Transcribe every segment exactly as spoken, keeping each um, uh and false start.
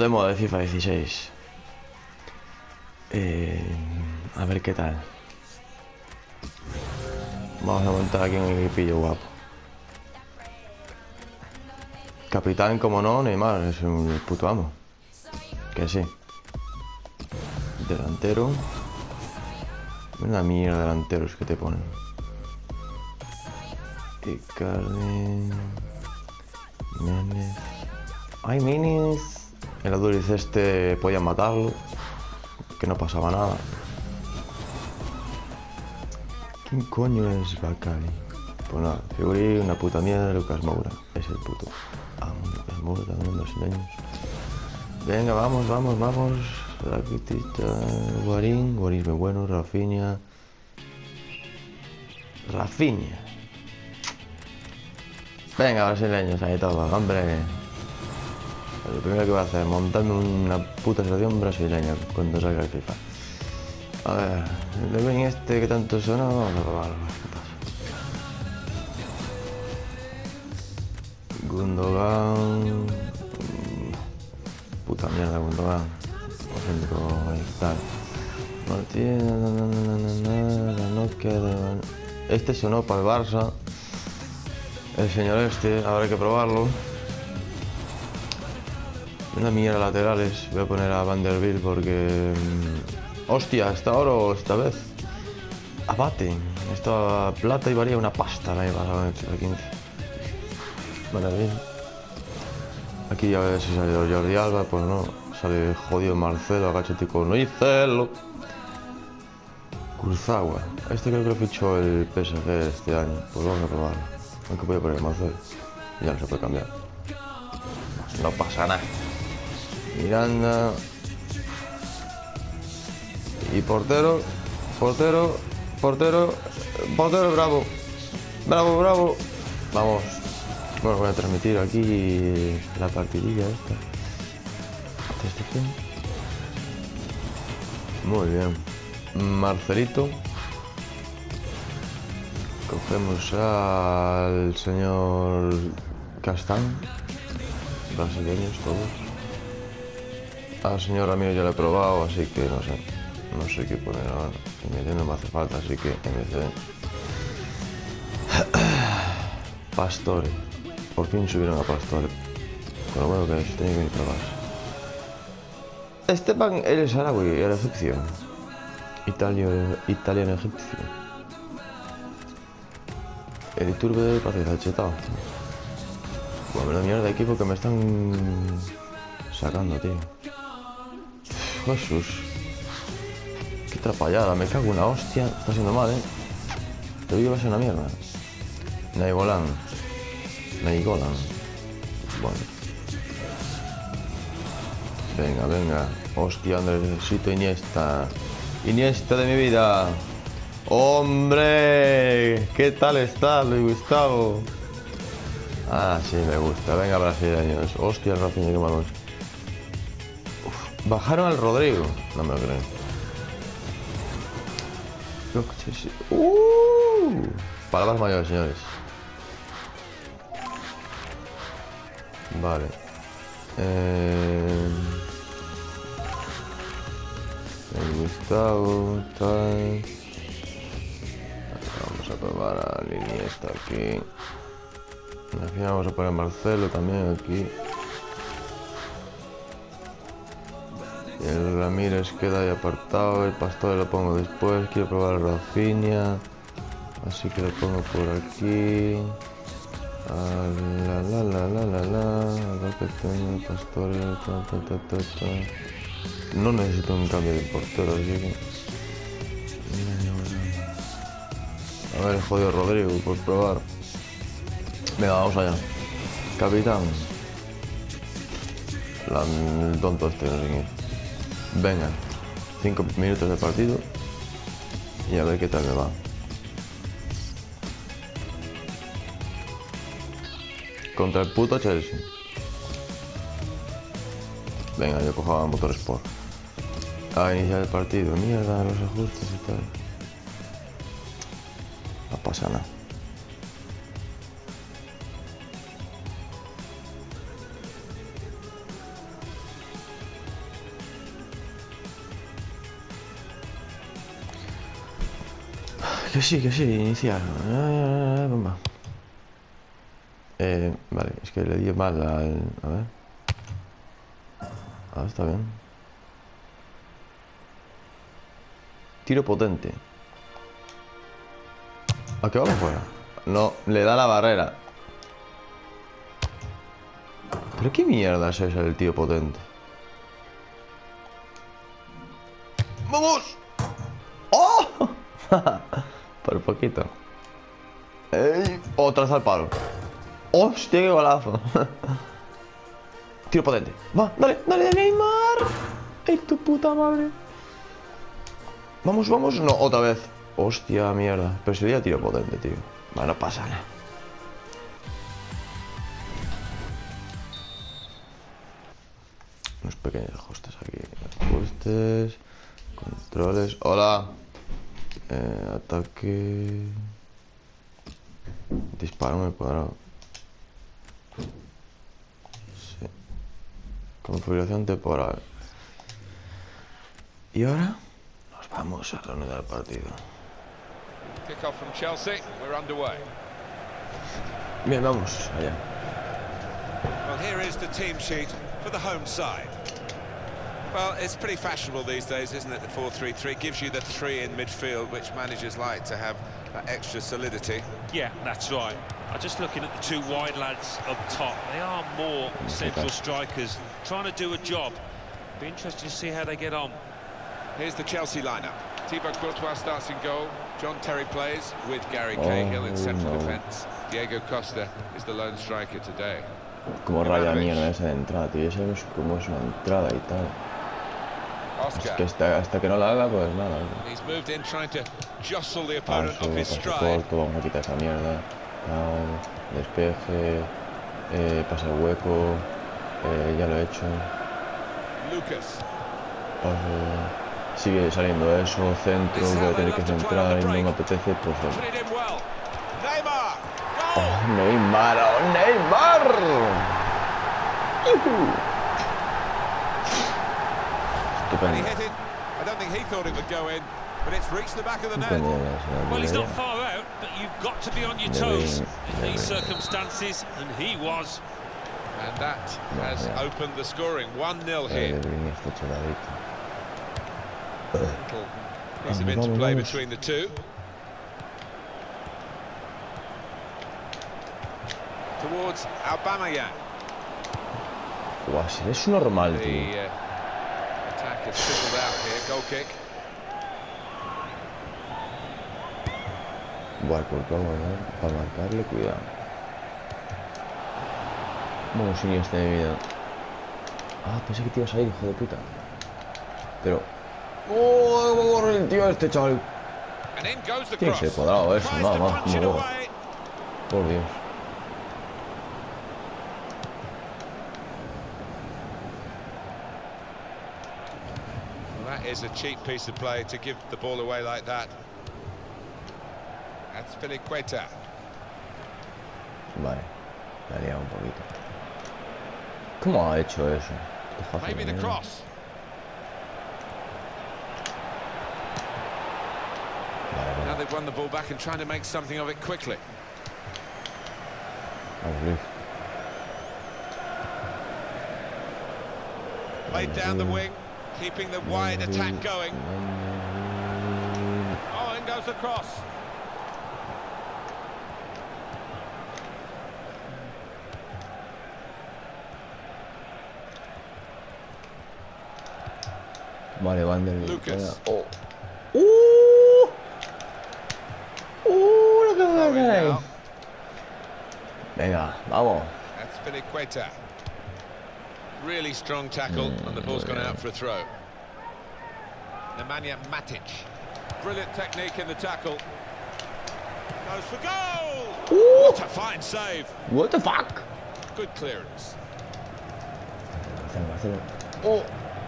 de moda de FIFA dieciséis. Eh, a ver qué tal. Vamos a montar aquí un equipillo guapo. Capitán, como no, Neymar, es un puto amo. Que sí. Delantero. Una mierda de delanteros que te ponen. Icardi. Menes. ¡Ay, Minis! El Aduriz este podía matarlo. Que no pasaba nada. ¿Quién coño es Bacari? Pues nada, Figurí, una puta mierda de Lucas Moura. Es el puto amo de Lucas Moura, también brasileños. Venga, vamos, vamos, vamos. Rakitic, Guarín, Guarín es muy bueno, Rafinha. Rafinha. Venga, brasileños, ahí todo, hombre. Lo primero que voy a hacer es montarme una puta selección brasileña cuando salga el FIFA. A ver, el de Ben este que tanto sonó, vamos a probarlo, ¿qué pasa? Gundogan. Puta mierda, Gundogan. Por ejemplo, ahí está. Martínez, no queda. Este sonó para el Barça. El señor este, habrá que probarlo. Una mierda laterales. Voy a poner a Vanderbilt porque... Hostia, ¿está oro esta vez? Abate. Esta plata y varía una pasta la lleva la quince. Vale, bien. Aquí ya ver si sale Jordi Alba, pues no. Sale jodido Marcelo, agachetico. No hice Kurzawa. Este creo que lo fichó el P S G este año. Pues vamos a probarlo. Aunque voy a poner Marcelo. Ya no se puede cambiar. No pasa nada. Miranda. Y portero. Portero. Portero. Portero, bravo. Bravo, bravo. Vamos. Bueno, voy a transmitir aquí la partidilla esta. Muy bien. Marcelito. Cogemos al señor Castán. Brasileños todos. Al señor Ramírez ya lo he probado, así que no sé. No sé qué poner ahora. M D no me hace falta, así que M C D. Pastore. Por fin subieron a Pastore. Con lo bueno que es, tenía que ir a probar. Esteban el Sarawi, el egipcio. Italio, italiano egipcio. El Iturbe parece que ha chetado. Bueno, la mierda de equipo que me están sacando, tío. Jesús. Qué trapallada, me cago en la hostia. Está siendo mal, eh. Te digo que va a ser una mierda. Naigolan. Naigolan. Bueno. Venga, venga. Hostia, necesito Iniesta. Iniesta de mi vida. ¡Hombre! ¿Qué tal está, Luis Gustavo? Ah, sí, me gusta. Venga, brasileños. Hostia, Rafinha, qué malos. Bajaron al Rodrigo. No me lo creo. Uh, palabras mayores, señores. Vale. Eh... El Gustavo, tal. Vamos a probar a Iniesta aquí. Al final vamos a poner a Marcelo también aquí. El Ramírez queda ahí apartado. El Pastore lo pongo después. Quiero probar a Rafinha, así que lo pongo por aquí. Ah, la la la la la la. Lo que tengo, Pastore. Ta, ta, ta, ta, ta. No necesito un cambio de portero, así que... A ver, jodido Rodrigo, por probar. Venga, vamos allá. Capitán. La, el tonto este, no sé quién. Venga. Cinco minutos de partido. Y a ver qué tal me va. Contra el puto Chelsea. Venga, yo cojo a Motorsport. A iniciar el partido. Mierda, los ajustes y tal. No pasa nada. Que sí, que sí, iniciar. Ah, bomba. Eh, vale, es que le di mal al... A ver. Ah, está bien. Tiro potente. ¿A qué vamos fuera? No, le da la barrera. ¿Pero qué mierda es esa el tiro potente? ¡Vamos! ¡Oh! Por poquito. ¡Ey! Otra al palo. ¡Hostia, qué golazo! Tiro potente. Va, dale, dale, Neymar. ¡Ay, tu puta madre! Vamos, vamos. No, otra vez. Hostia, mierda. Pero sería tiro potente, tío. Bueno, no pasa nada. Unos pequeños ajustes aquí. Ajustes. Controles. Hola. Eh, ataque. Disparo muy cuadrado. Sí. Configuración temporal. Y ahora nos vamos a reanudar el partido. Kick-off from Chelsea. We're underway. Bien, vamos allá. Well, here is the team sheet for the home side. Well, it's pretty fashionable these days, isn't it? The four three three gives you the three in midfield, which managers like to have that extra solidity. Yeah, that's right. I'm just looking at the two wide lads up top. They are more central strikers, trying to do a job. Be interesting to see how they get on. Here's the Chelsea lineup. Thibaut Courtois starts in goal. John Terry plays with Gary Cahill in central no. defence. Diego Costa is the lone striker today. Como raya mierda esa de entrada, tío. Ya sabes cómo es una entrada y tal. Oscar. Es que hasta, hasta que no la haga, pues nada. He's moved in trying to jostle the Paso, opponent off his paso stride. corto, vamos a quitar esa mierda. Tal, despeje, eh, pasa el hueco, eh, ya lo he hecho. Lucas. Paso. Sigue saliendo eso, centro, voy a tener que centrar y no me apetece, pues bueno. Put it in well. Neymar. Oh, Goal. Neymar, oh, Neymar. ¡Yuhu! And he Estupendo. hit it. I don't think he thought it would go in, but it's reached the back of the net. Estupendo, ya, señor. Well, he's not far out, but you've got to be on your toes in these circumstances, and he was. And that has yeah. opened the scoring. one nil here. Little piece of Vamos, interplay vamos. between the two. Towards Aubameyang. Guau, si es normal, The tío. uh, attack has fizzled out here. Goal kick. Buah, por favor, ¿eh? Para marcarle, cuidado. Vamos, sin este de vida. Ah, pensé que te ibas a ir, hijo de puta. Pero. ¡Oh! ¡Cómo corre el tío este, chaval! And in goes the Tiene que ser cross. cuadrado eso, Tries nada to más, punch it como juego. away. Por Dios. Well, that is a cheap piece of play to give the ball away like that. That's Piliqueta. Vale. Me ha liado un poquito. ¿Cómo ha hecho eso? Qué fácil, Maybe the ¿eh? cross. Vale, Now vale. they've won the ball back and trying to make something of it quickly. Vamos, Luis. Laid down the wing, keeping the wide attack going. Oh, in goes the cross. Vale, Vanderbilt. Lucas. Oh. ¡Uh! ¡Uh! Lo que me Throw in cae. now. Venga, vamos. That's Piliqueta. Really strong tackle, and the ball's gone out for a throw. Nemanja Matic. Brilliant technique in the tackle. Goes for goal! ¡Uh! What a fine save. What the fuck? Good clearance. Oh.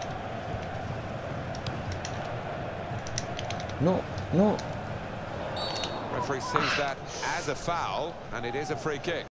No, no. Referee sees that as a foul, and it is a free kick.